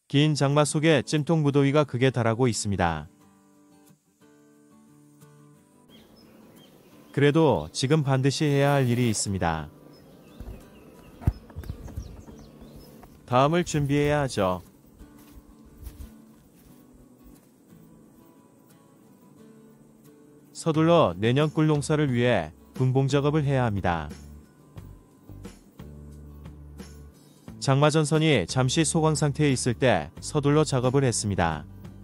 긴 장마 속에 찜통 무더위가 극에 달하고 있습니다. 그래도 지금 반드시 해야 할 일이 있습니다. 다음을 준비해야 하죠. 서둘러 내년 꿀 농사를 위해 분봉 작업을 해야 합니다. 장마 전선이 잠시 소강 상태에 있을 때 서둘러 작업을 했습니다.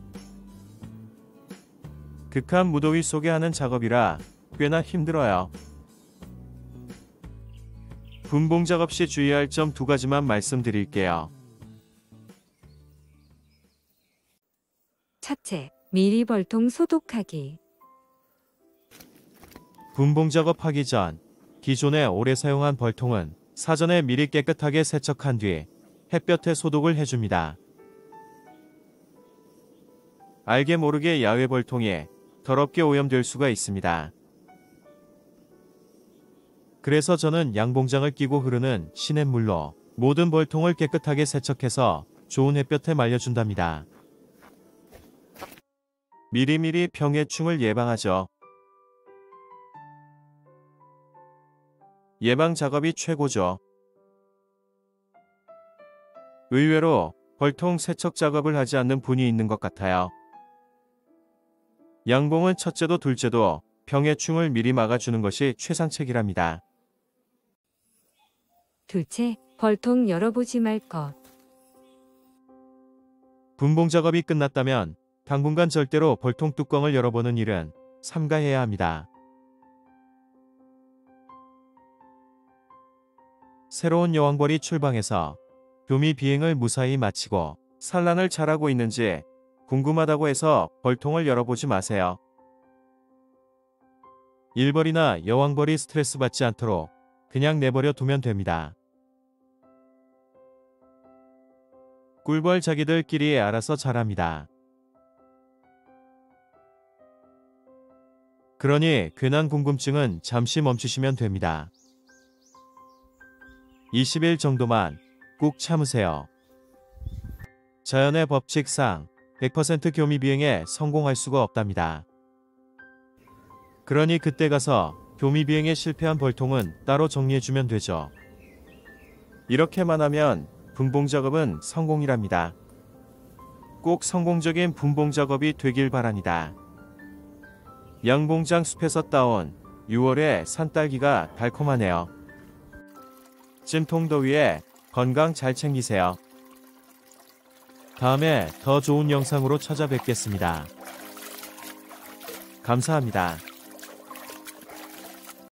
극한 무더위 속에 하는 작업이라 꽤나 힘들어요. 분봉 작업 시 주의할 점 2가지만 말씀드릴게요. 첫째, 미리 벌통 소독하기. 분봉 작업하기 전 기존에 오래 사용한 벌통은 사전에 미리 깨끗하게 세척한 뒤 햇볕에 소독을 해줍니다. 알게 모르게 야외 벌통이 더럽게 오염될 수가 있습니다. 그래서 저는 양봉장을 끼고 흐르는 시냇물로 모든 벌통을 깨끗하게 세척해서 좋은 햇볕에 말려준답니다. 미리미리 병해충을 예방하죠. 예방 작업이 최고죠. 의외로 벌통 세척 작업을 하지 않는 분이 있는 것 같아요. 양봉은 첫째도 둘째도 병해충을 미리 막아주는 것이 최상책이랍니다. 둘째, 벌통 열어보지 말 것. 분봉 작업이 끝났다면 당분간 절대로 벌통 뚜껑을 열어보는 일은 삼가해야 합니다. 새로운 여왕벌이 출방해서 교미 비행을 무사히 마치고 산란을 잘하고 있는지 궁금하다고 해서 벌통을 열어보지 마세요. 일벌이나 여왕벌이 스트레스 받지 않도록 그냥 내버려 두면 됩니다. 꿀벌 자기들끼리 알아서 자랍니다. 그러니 괜한 궁금증은 잠시 멈추시면 됩니다. 20일 정도만 꾹 참으세요. 자연의 법칙상 100% 교미 비행에 성공할 수가 없답니다. 그러니 그때 가서 교미 비행에 실패한 벌통은 따로 정리해주면 되죠. 이렇게만 하면 분봉 작업은 성공이랍니다. 꼭 성공적인 분봉 작업이 되길 바랍니다. 양봉장 숲에서 따온 6월의 산딸기가 달콤하네요. 찜통 더위에 건강 잘 챙기세요. 다음에 더 좋은 영상으로 찾아뵙겠습니다. 감사합니다.